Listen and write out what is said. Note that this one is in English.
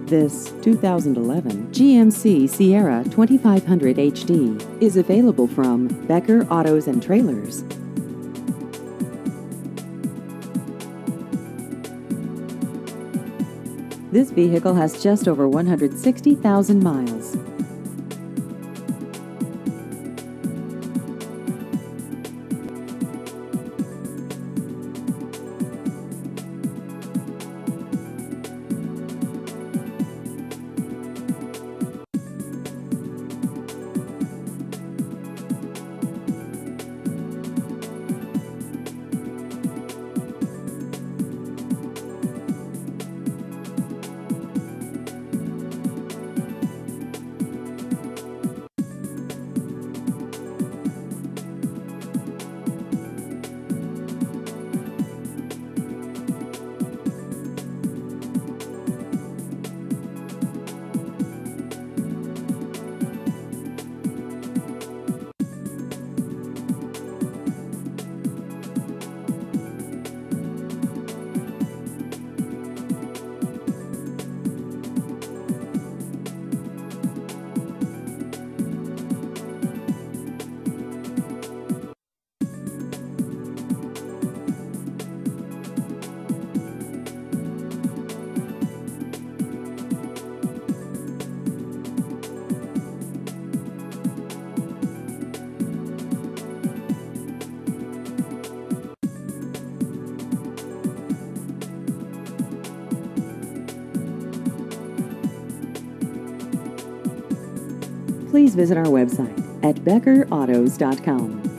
This 2011 GMC Sierra 2500 HD is available from Becker Autos and Trailers. This vehicle has just over 160,000 miles. Please visit our website at beckerautos.com.